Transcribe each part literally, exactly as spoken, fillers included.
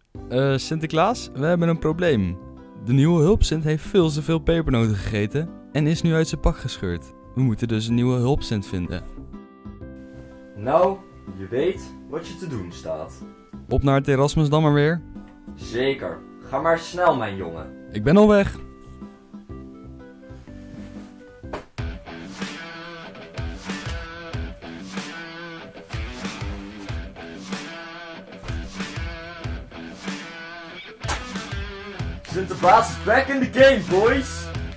Uh, Sinterklaas, we hebben een probleem. De nieuwe hulpsint heeft veel te veel pepernoten gegeten en is nu uit zijn pak gescheurd. We moeten dus een nieuwe hulpsint vinden. Nou, je weet wat je te doen staat. Op naar het Erasmus dan maar weer? Zeker. Ga maar snel, mijn jongen. Ik ben al weg. Sinterklaas is back in the game, boys!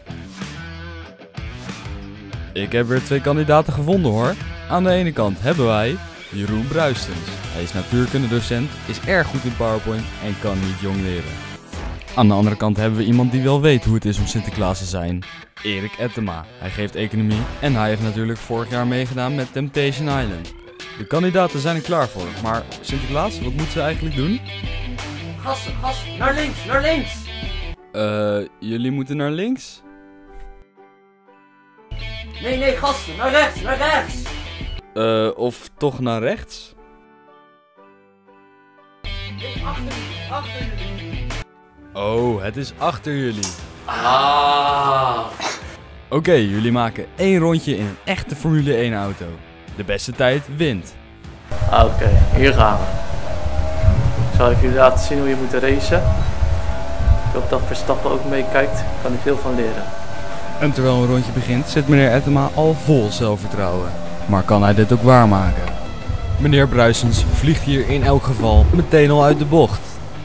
Ik heb weer twee kandidaten gevonden hoor. Aan de ene kant hebben wij Jeroen Bruistens. Hij is natuurkundedocent, is erg goed in PowerPoint en kan niet jong leren. Aan de andere kant hebben we iemand die wel weet hoe het is om Sinterklaas te zijn. Erik Ettema. Hij geeft economie en hij heeft natuurlijk vorig jaar meegedaan met Temptation Island. De kandidaten zijn er klaar voor, maar Sinterklaas, wat moeten ze eigenlijk doen? Gasten, gasten, naar links, naar links! Eh, uh, jullie moeten naar links? Nee, nee, gasten, naar rechts, naar rechts! Eh, uh, of toch naar rechts? Nee, achter jullie, achter jullie. Oh, het is achter jullie. Ah. Oké, okay, jullie maken één rondje in een echte Formule één auto. De beste tijd wint. Oké, okay, hier gaan we. Zal ik jullie laten zien hoe je moet racen? Ik hoop dat Verstappen ook meekijkt, kan hij veel van leren. En terwijl een rondje begint, zit meneer Ettema al vol zelfvertrouwen. Maar kan hij dit ook waarmaken? Meneer Bruistens vliegt hier in elk geval meteen al uit de bocht.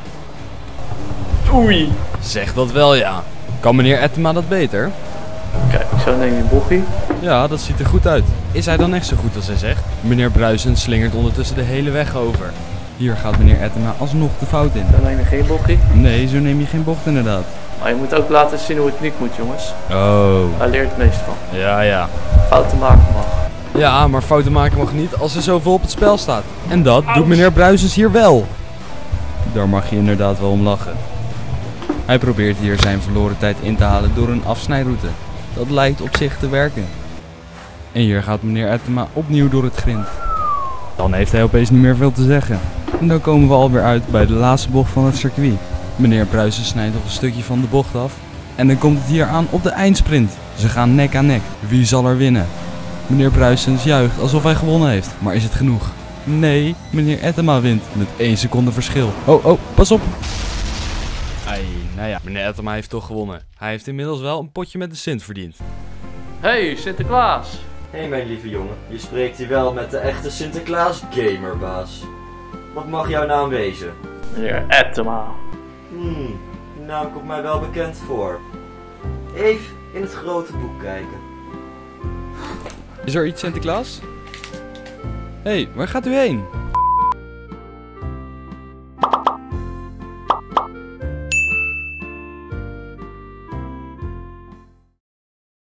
Oei! Zeg dat wel ja. Kan meneer Ettema dat beter? Kijk, zo neem je een bochtje. Ja, dat ziet er goed uit. Is hij dan echt zo goed als hij zegt? Meneer Bruistens slingert ondertussen de hele weg over. Hier gaat meneer Ettema alsnog de fout in. Dan neem je geen bochtje? Nee, zo neem je geen bocht inderdaad. Maar je moet ook laten zien hoe het niet moet, jongens. Oh. Hij leert het meest van. Ja, ja. Fouten maken mag. Ja, maar fouten maken mag niet als er zoveel op het spel staat. En dat Ouch. doet meneer Bruistens hier wel. Daar mag je inderdaad wel om lachen. Hij probeert hier zijn verloren tijd in te halen door een afsnijroute. Dat lijkt op zich te werken. En hier gaat meneer Ettema opnieuw door het grind. Dan heeft hij opeens niet meer veel te zeggen. En dan komen we alweer uit bij de laatste bocht van het circuit. Meneer Bruistens snijdt nog een stukje van de bocht af. En dan komt het hier aan op de eindsprint. Ze gaan nek aan nek. Wie zal er winnen? Meneer Bruistens juicht alsof hij gewonnen heeft. Maar is het genoeg? Nee, meneer Ettema wint met één seconde verschil. Oh, oh, pas op! Ai, nou ja, meneer Ettema heeft toch gewonnen. Hij heeft inmiddels wel een potje met de Sint verdiend. Hey, Sinterklaas! Hé hey, mijn lieve jongen, je spreekt hier wel met de echte Sinterklaas gamerbaas. Wat mag jouw naam wezen? Meneer Ettema. Hmm, die naam komt mij wel bekend voor. Even in het grote boek kijken. Is er iets Sinterklaas? Hé, hey, waar gaat u heen?